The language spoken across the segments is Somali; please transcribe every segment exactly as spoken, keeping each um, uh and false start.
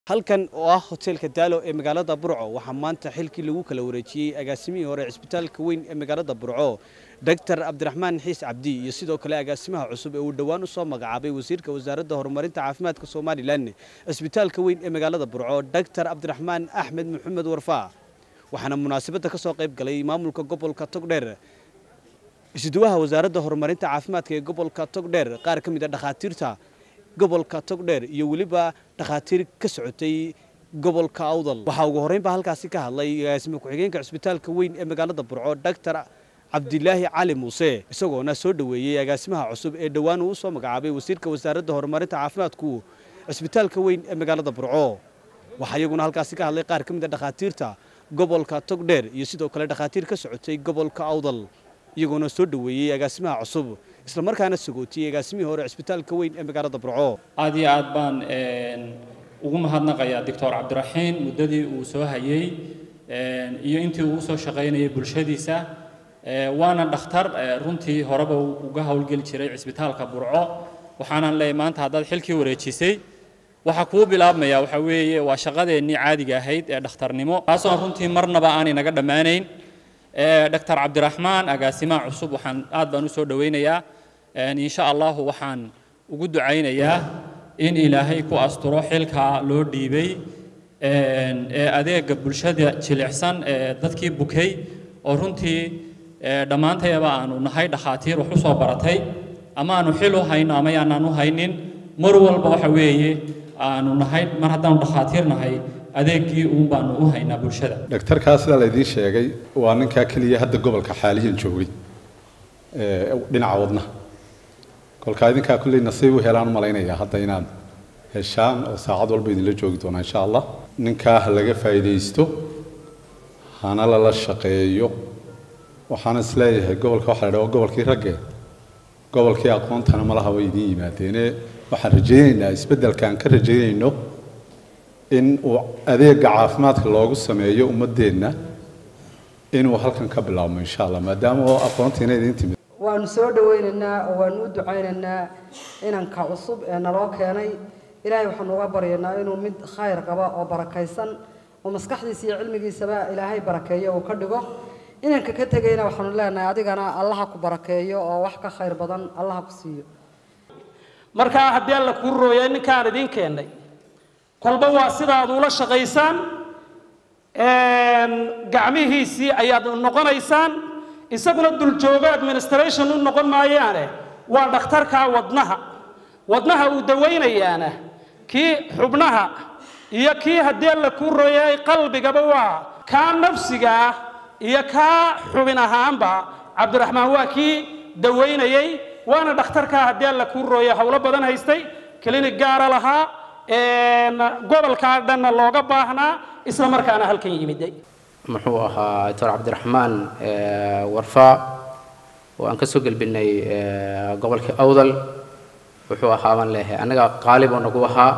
halkan oo ah hotelka Daalo ee magaalada Burco waxa maanta xilkii lagu kala wareejiyay agaasimihii hore isbitaalka weyn ee magaalada Burco Doctor Abdiraxmaan Xiis Cabdi iyo sidoo kale agaasimaha cusub ee uu dhawaan u soo magacaabay wasiirka wasaaradda horumarinta caafimaadka Soomaaliland isbitaalka weyn ee magaalada Burco Doctor Abdiraxmaan Axmed Maxamed Warfaa waxaana munaasabada ka soo qayb galay maamulka gobolka Togdheer isduwaha wasaaradda horumarinta caafimaadka ee gobolka Togdheer qaar ka mid ah dhakhaatiirta gobolka Togdheer iyo waliba dhakhaatiir ka socotay gobolka Awdal waxa ugu horeyn ba halkaasi ka hadlay agaasimo ku-xigeenka isbitaalka weyn ee magaalada Burco Doctor Cabdilaahi Cali Muuse isagoona soo dhaweeyay agaasimaha cusub ee dhawaan uu soo magacaabay wasiirka wasaaradda horumarinta caafimaadku isbitaalka weyn ee magaalada Burco waxa iyaguna halkaasi ka hadlay qaar ka mid ah dhakhaatiirta gobolka Togdheer iyo sidoo kale dhakhaatiir ka socotay gobolka Awdal iyaguna soo dhaweeyay agaasimaha cusub isla markaana sagootiyay agaasimihii hore isbitaalka weyn ee magaalada Burco aad iyo aad baan een ugu mahadnaqayaa Doctor Abdiraxmaan muddadii uu soo hayay een iyo intii uu soo shaqeynayay bulshadiisa ee waana dhakhtar runtii horeba uga hawlgeli jiray isbitaalka Burco waxaana leeyahay maanta haddaad xilkii wareejisay waxa ku bilaabmaya waxa weeye waa shaqadeennii caadiga ahayd ee dhakhtarnimo taasoo runtii marnaba aan inaga dhamaanayn Doctor Abdiraxmaan agaasimaha cusub waxaan aad baan u soo dhaweynayaa in sha Allah waxaan ugu ducaynayaa in Ilaahay ku asturo xilka loo dhiibay ee adeega bulshada jilicsan ee dadkii bukay oo runtii dhamaantayba aanu nahay dhakhaatiir wax u soo baratay ama aanu xil u hayno ama aanan u haynin mar walba waxa weeye aanu nahay mar haddaan dhakhaatiir nahay adeegii uu baan u haynaa bulshada dhaktarka sida la idin sheegay waa ninka kaliya hadda gobolka xaaliyan joogay ee dhinaca wadna kolka idinka kulli nasiib u helaan malaynaya hadda inaan heshaan oo saacad walba idin la joogi doona insha Allah ninka laga faa'iideysto hana la shaqeeyo waxaan isleeyahay gobolka waxa la dhaho gobolkii ragga gobolkii aqoontana malaha way idin yimaadeen waxaan rajaynaynaa isbedelkan ka rajaynayno in uu adeega caafimaadka loogu sameeyo ummadeena inuu halkan ka bilaabo insha Allah maadaama oo aqoontiina idin timid waan soo dhaweynaynaa oo waan u ducaynaynaa inaan ka cusub ee naloo keenay ilaahay waxaan uga baryaynaa inuu mid khayr qaba oo barakaysan oo maskaxdiisa iyo cilmigiisaba ilaahay barakeeyo oo ka dhigo inanka ka tagayna waxaan leenahay adigana Allah ku barakeeyo oo wax ka khayr badan Allah ku siiyo marka haddii alla ku rooyay ninkaan idin keenay kolba waa sidaad ula shaqaysaan een gacmihiisii ayaad noqonaysaan isaguna dul jooga administration u noqon maayaane waa dhakhtarka wadnaha wadnaha uu daweynayaana kii xubnaha iyo kii haddii la ku rooyay qalbigaba waa ka nafsiga iyo ka xubin ahaanba Abdiraxmaan waa kii daweynayay waana dhakhtarka haddii la ku rooyay hawlo badan haystay klinik gaar lahaa een gobolka dhan looga baahnaa isla markaana halkan yimiday muxuu ahaa Doctor Abdiraxmaan Warfaa oo aan ka soo galbinay gobolka Awdal wuxuu ahaa man leeyahay anaga qaalib oo nagu ahaa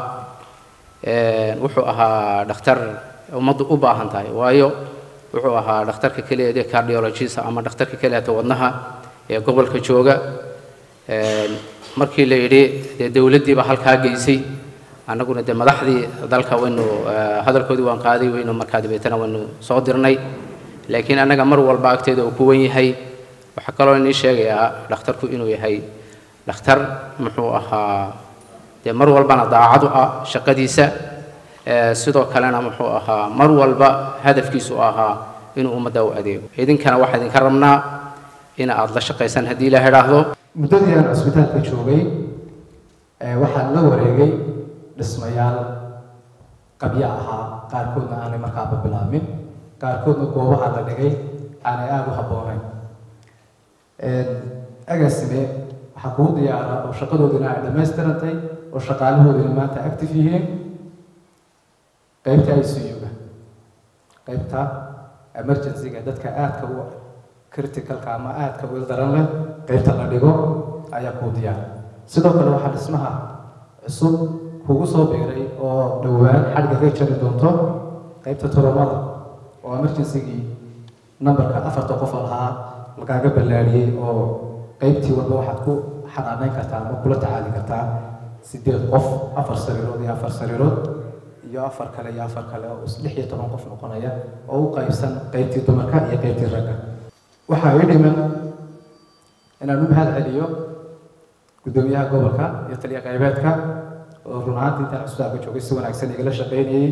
ee wuxuu ahaa dhakhtar ummaddu u baahan tahay waayo wuxuu ahaa dhakhtarka kaliya ee cardiologist ama dhakhtarka kaliya ee wadnaha ee gobolka jooga ee markii la yiri dawladdiiba halka geysay anaguna de madaxdii dalka waynu hadalkoodii waan qaaday waynu markaa dibeetana waynu soo dirnay laakiin anaga mar walba agteeda uu ku wan yahay waxa kale oo inii sheegayaa dhakhtarku inuu yahay dhakhtar muxuu ahaa de mar walbana daacad u ah shaqadiisa sidoo kalena muxuu ahaa mar walba hadafkiisu ahaa inuu ummadda u adeego idinkana waxa idinka rabnaa in aad la shaqaysan haddii la yiraahdo muddadii aan isbitaalka joogay waxaan la wareegay dhismayaal qabya ahaa qaarkoodna aanay markaaba bilaabmin qaarkoodna goobaha la dhigay aanay aad u habboonayn agaasime waxaa kugu diyaara oo shaqadoodina ay dhammaystirantay oo shaqaalahoodina maanta active yihiin qaybta I C U-ga qaybta emergency-ga dadka aadka u criticalka ama aadka u daran leh qaybta la dhigo ayaa kugu diyaara sidoo kale waxaa dhismaha cusub kugu soo biiray oo dhawaan xadga ka jari doonto qaybta toroomada oo emergency-gii numberka afarta qof lahaa lagaaga ballaariyay oo qaybtii walba waxaad ku xanaanayn kartaa ama kula tacaali kartaa sideed qof afar sariirood iyo afar sariirood iyo afar kale iyo afar kale oo lix iyo toban qof noqonaya oo u qaybsan qaybtii dumarka iyo qaybtii ragga waxaa ii dhiman inaan u mahad celiyo gudoomiyaha gobolka iyo taliya qaybeedka oo run ahaantii intaan cusbitaanka joogay si wanaagsan igala shaqaynayay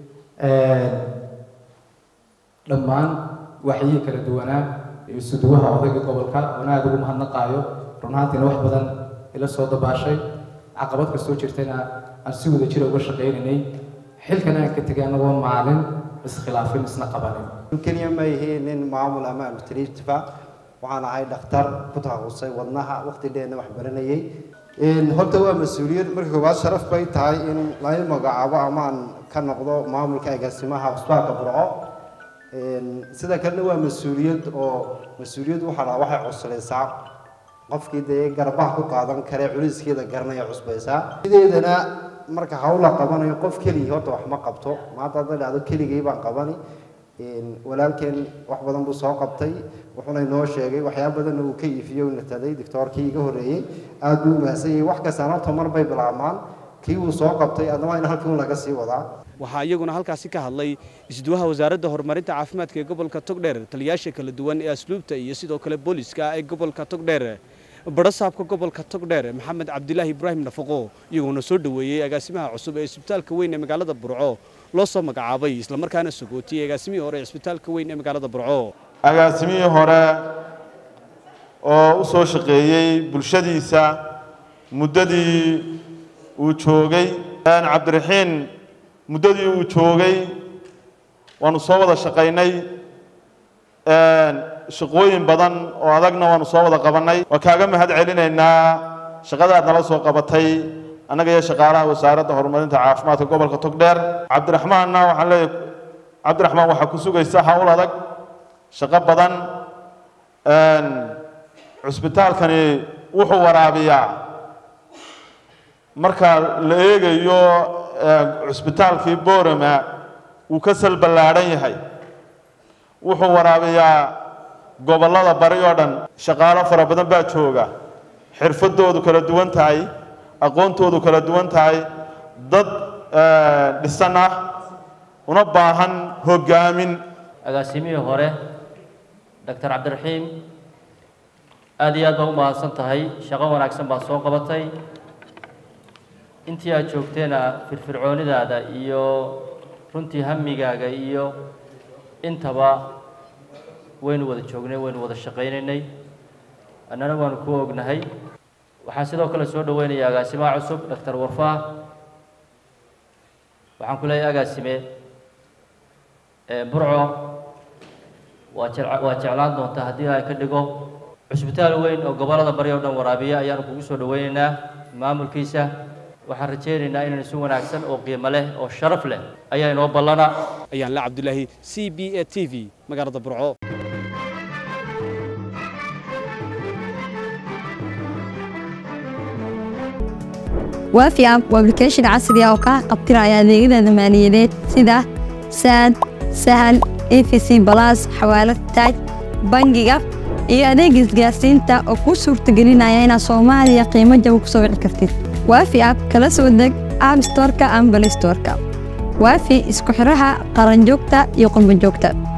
dhammaan waxyii kala duwanaa iyo suduwaha odayga gobolka oona aad ugu mahadnaqaayo run ahaantiina wax badan ila soo dabaashay caqabad kastoo jirtayna aan si wada jira uga shaqaynaynay xilkan aan ka tegay anagoo maalin iskhilaafin isna qabanin keliya ma yihiin nin maamul ama administrative waxaan ahay dhakhtar ku takhasusay wadnaha waqti dheerna wax baranayay horta waa mas-uuliyad marka koowaad sharaf bay tahay in laga magacaabo ama aan ka noqdo maamulka agaasimaha cusbitaalka Burco sida kalena waa mas-uuliyad oo mas-uuliyad waxa waxay cuslaysaa qofkii dee garbaha ku qaadan kare culiskeeda garanaya cusbaysaa sideedana marka hawla qabanayo qof kaliya horta wax ma qabto maanta hadda dhacdo keligay baan qabani walaalkeen wax badan buu soo qabtay wuxuuna inoo sheegay waxyaabo badan uu ka iifiyo nataday doctorkii iga horeeyay aad buu mahadsan wax kasta horta mar bay bilaabmaan kii uu soo qabtay adama in halkii laga sii wadaa waxaa iyaguna halkaasi ka hadlay isduwaha wasaaradda horumarinta caafimaadka ee gobolka Togdheer taliyaasha kala duwan ee asluubta iyo sidoo kale booliska ee gobolka Togdheer barasaabka gobolka Togdheer Maxamed Cabdilaahi Ibraahim Nafaqo iyaguna soo dhaweeyay agaasimaha cusub ee isbitaalka weyn ee magaalada Burco loo soo magacaabay isla markaana sugootiyay agaasimihii hore ee isbitaalka weyn ee magaalada Burco agaasimihii hore oo u soo shaqeeyay bulshadiisa muddadii uu joogay aan Cabdiraxiin muddadii uu joogay waanu soo wada shaqaynay shaqooyin badan oo adagna waanu soo wada qabanay waa kaaga mahad celinaynaa shaqada aad nala soo qabatay annaga iyo shaqaalaha wasaaradda horumarinta caafimaadka gobolka Togdheer Cabdiraxmaanna waxaan leeyahay Cabdiraxmaan waxa ku sugaysaa hawl adag shaqo badan een cusbitaalkani wuxuu waraabiyaa marka la eegayo cusbitaalkii Boorama uu ka salbalaaran yahay wuxuu waraabiyaa gobolada bari oo dhan shaqaale fara badan baa jooga xirfadoodu kala duwan tahay aqoontoodu kala duwan tahay dad dhisan ah una baahan hogaamin agaasimihii hore Doctor Cabdiraxiin aad iyo aad baa u mahadsan tahay shaqo wanaagsan baa soo qabatay intii aad joogteena firfircoonidaada iyo runtii hamigaaga iyo intaba waynu wada joognay waynu wada shaqaynaynay annana waanu ku ognahay waxaan sidoo kale soo dhaweynayaa agaasimaha cusub Doctor Warfa waxaan ku leeyahay agaasime ee Burco waa jeclaan doontaa haddii ay ka dhigo cusbitaal weyn oo gobolada bari oo dhan waraabiya ayaanu kugu soo dhaweynaynaa maamulkiisa waxaan rajaynaynaa inaan si wanaagsan oo qiimo leh oo sharaf leh ayaa inoo ballana ayaan la Cabdilaahi C B A T V magaalada Burco وافي اب وابلكيشن عصري او ka qabtiraya adeegyada maaliyadeed sida sad sahal E F C Plus xawaalad taaj bangiga iyo adeeg isgaarsiinta oo ku suurtagelinaya inaad Soomaaliya qiimo jaban ku soo wici kartid وافي اب kala soo deg App Store-ka ama Play Store-ka وافي isku xiraha qaran joogta iyo qolmo joogta